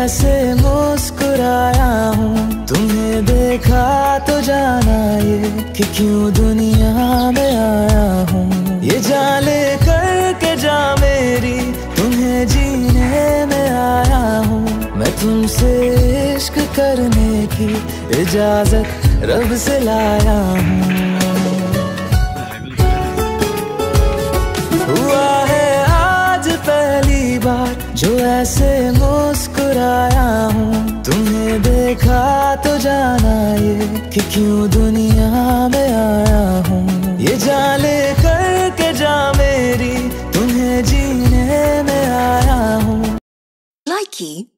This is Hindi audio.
ऐसे मुस्कुराया हूँ, तुम्हें देखा तो जाना ये कि क्यों दुनिया में आया हूँ। ये जान ले करके जा मेरी, तुम्हें जीने में आया हूँ। मैं तुमसे इश्क करने की इजाजत रब से लाया हूँ। हुआ है आज पहली बार जो ऐसे मुस्कुराया हूँ, तुम्हें देखा तो जाना ये कि क्यों दुनिया में आया हूँ। ये जान ले करके जा मेरी, तुम्हें जीने में आया हूँ। Likey